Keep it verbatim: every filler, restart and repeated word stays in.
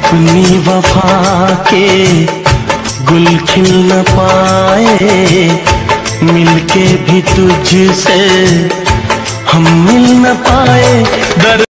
अपनी वफा के गुल खिल न पाए, मिलके भी तुझसे हम मिल न पाए। दर